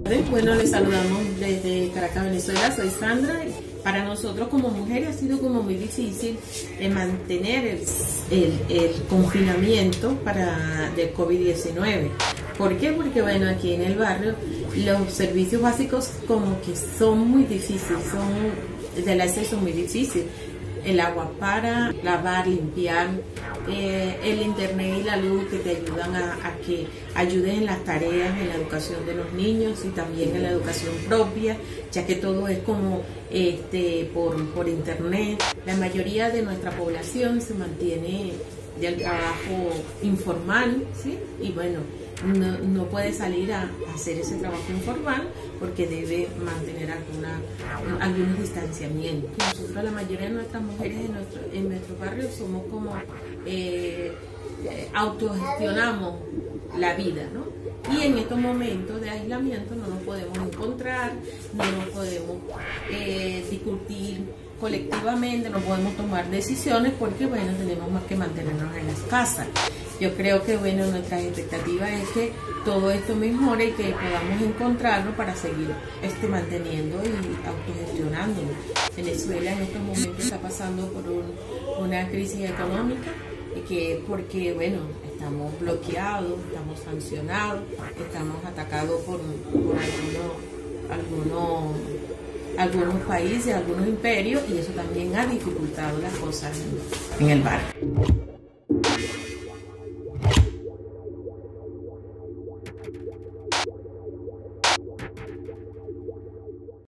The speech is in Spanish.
Bueno, les saludamos desde Caracas, Venezuela. Soy Sandra. Para nosotros como mujeres ha sido como muy difícil mantener el confinamiento del COVID-19. ¿Por qué? Porque bueno, aquí en el barrio los servicios básicos como que son muy difíciles, del acceso muy difícil. El agua para lavar, limpiar, el internet y la luz que te ayudan a que ayudes en las tareas, en la educación de los niños y también en la educación propia, ya que todo es como por internet. La mayoría de nuestra población se mantiene del trabajo informal, ¿sí? Y bueno, no puede salir a hacer ese trabajo informal porque debe mantener algunos distanciamientos. Nosotros, la mayoría de nuestras mujeres en nuestro barrio somos como autogestionamos la vida, ¿no? Y en estos momentos de aislamiento no nos podemos encontrar, no nos podemos discutir colectivamente, no podemos tomar decisiones porque bueno, tenemos más que mantenernos en las casas. Yo creo que bueno, nuestra expectativa es que todo esto mejore y que podamos encontrarnos para seguir manteniendo y autogestionándonos. Venezuela en estos momentos está pasando por una crisis económica porque bueno, estamos bloqueados, estamos sancionados, estamos atacados por algunos países, algunos imperios, y eso también ha dificultado las cosas en el barrio.